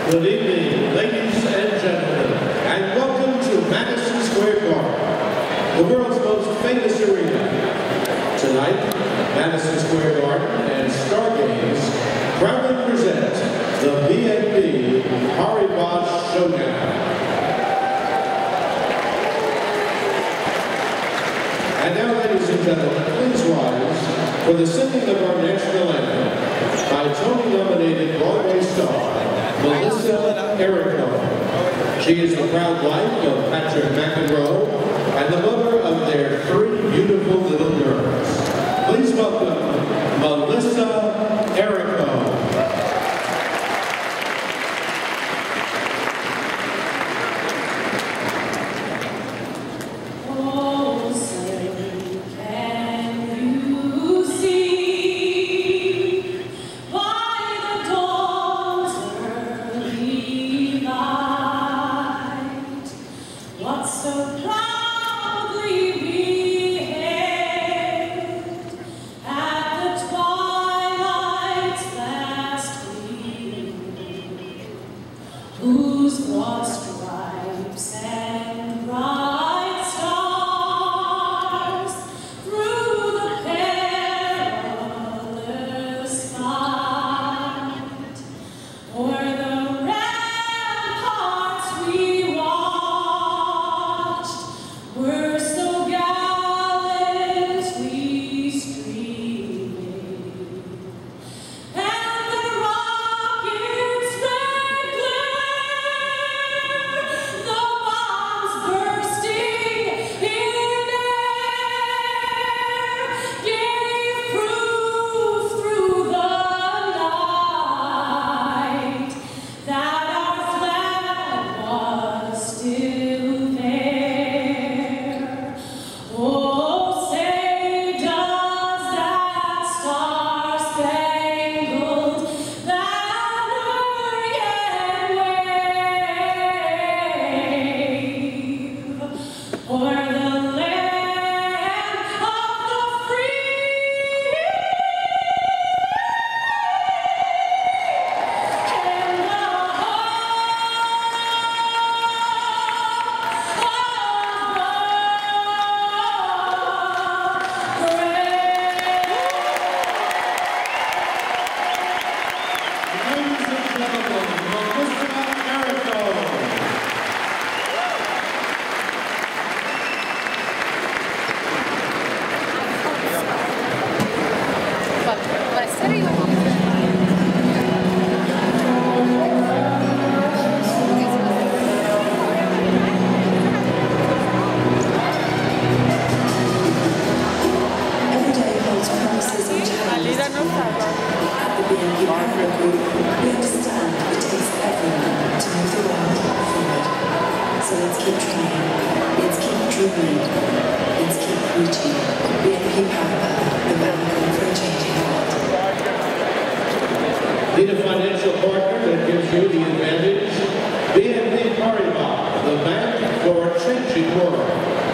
Good evening, ladies and gentlemen, and welcome to Madison Square Garden, the world's most famous arena. Tonight, Madison Square Garden and Star Games proudly present the BNP Paribas Showdown. And now, ladies and gentlemen, please rise for the singing of our national anthem by Tony-nominated Broadway star Melissa Errico. She is the proud wife of Patrick McEnroe and the mother of their 3 beautiful little girls. Please welcome Melissa Errico. Whose broad stripes and bright stars through the perilous fight, o'er the ramparts we watched, were so gallantly streaming, and the rockets red glare. We understand it takes everyone to move the world forward. So let's keep trying, let's keep dreaming, let's keep reaching. BNP Paribas, the bank for a changing world. Need a financial partner that gives you the advantage? BNP Paribas, the bank for a changing world.